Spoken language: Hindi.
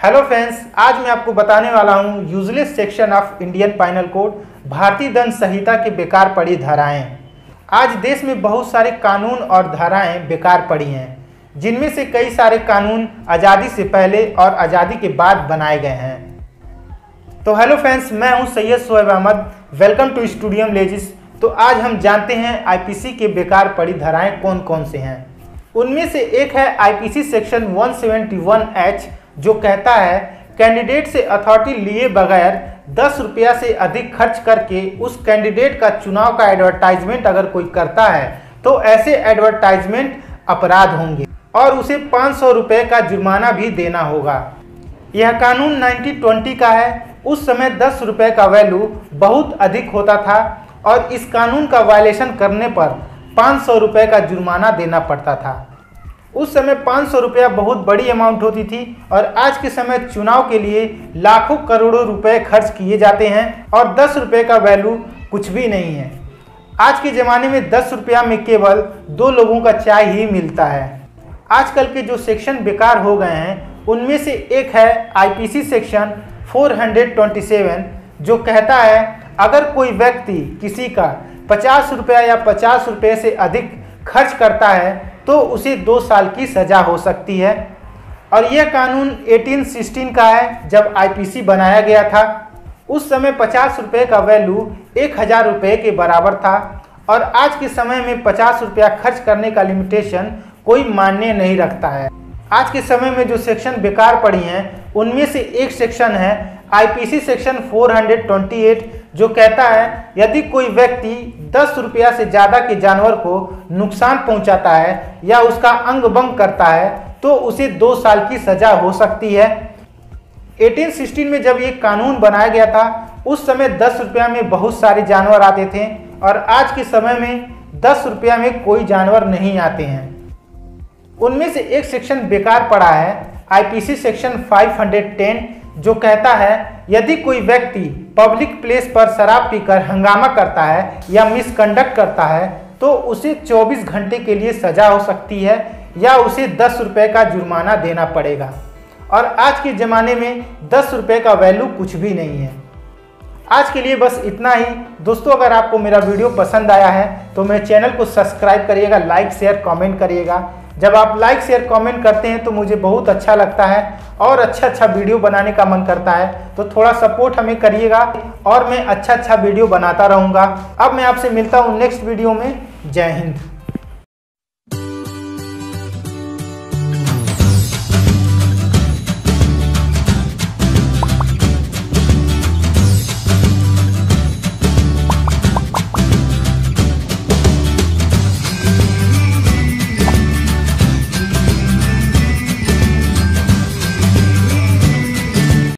हेलो फ्रेंड्स, आज मैं आपको बताने वाला हूं useless section of Indian penal code, भारतीय दंड संहिता की बेकार पड़ी धाराएं। आज देश में बहुत सारे कानून और धाराएं बेकार पड़ी हैं, जिनमें से कई सारे कानून आज़ादी से पहले और आज़ादी के बाद बनाए गए हैं। तो हेलो फ्रेंड्स, मैं हूं Syed Shoaib Ahmed. Welcome to studio Legis. तो आज हम जानते हैं आईपीसी के बेकार पड़ी धाराएं कौन कौन से हैं। उनमें से एक है आईपीसी सेक्शन 171H, जो कहता है कैंडिडेट से अथॉरिटी लिए बगैर 10 रुपया से अधिक खर्च करके उस कैंडिडेट का चुनाव का एडवर्टाइजमेंट अगर कोई करता है तो ऐसे एडवर्टाइजमेंट अपराध होंगे और उसे 500 रुपये का जुर्माना भी देना होगा। यह कानून 1920 का है। उस समय 10 रुपये का वैल्यू बहुत अधिक होता था और इस कानून का वायलेशन करने पर 500 रुपये का जुर्माना देना पड़ता था। उस समय 500 रुपया बहुत बड़ी अमाउंट होती थी और आज के समय चुनाव के लिए लाखों करोड़ों रुपए खर्च किए जाते हैं और 10 रुपये का वैल्यू कुछ भी नहीं है। आज के ज़माने में 10 रुपया में केवल 2 लोगों का चाय ही मिलता है। आजकल के जो सेक्शन बेकार हो गए हैं उनमें से एक है आईपीसी सेक्शन 427, जो कहता है अगर कोई व्यक्ति किसी का 50 रुपया या 50 रुपये से अधिक खर्च करता है तो उसे 2 साल की सज़ा हो सकती है। और यह कानून 1816 का है, जब आईपीसी बनाया गया था। उस समय 50 रुपये का वैल्यू 1000 रुपये के बराबर था और आज के समय में 50 रुपया खर्च करने का लिमिटेशन कोई मान्य नहीं रखता है। आज के समय में जो सेक्शन बेकार पड़ी हैं उनमें से एक सेक्शन है आईपीसी सेक्शन 428, जो कहता है यदि कोई व्यक्ति 10 रुपया से ज़्यादा के जानवर को नुकसान पहुंचाता है या उसका अंग भंग करता है तो उसे 2 साल की सज़ा हो सकती है। 1816 में जब ये कानून बनाया गया था उस समय 10 रुपया में बहुत सारे जानवर आते थे और आज के समय में 10 रुपया में कोई जानवर नहीं आते हैं। उनमें से एक सेक्शन बेकार पड़ा है आईपीसी सेक्शन 510, जो कहता है यदि कोई व्यक्ति पब्लिक प्लेस पर शराब पीकर हंगामा करता है या मिसकंडक्ट करता है तो उसे 24 घंटे के लिए सज़ा हो सकती है या उसे 10 रुपये का जुर्माना देना पड़ेगा। और आज के ज़माने में 10 रुपये का वैल्यू कुछ भी नहीं है। आज के लिए बस इतना ही। दोस्तों, अगर आपको मेरा वीडियो पसंद आया है तो मेरे चैनल को सब्सक्राइब करिएगा, लाइक शेयर कमेंट करिएगा। जब आप लाइक शेयर कमेंट करते हैं तो मुझे बहुत अच्छा लगता है और अच्छा वीडियो बनाने का मन करता है, तो थोड़ा सपोर्ट हमें करिएगा और मैं अच्छा वीडियो बनाता रहूँगा। अब मैं आपसे मिलता हूँ नेक्स्ट वीडियो में। जय हिंद।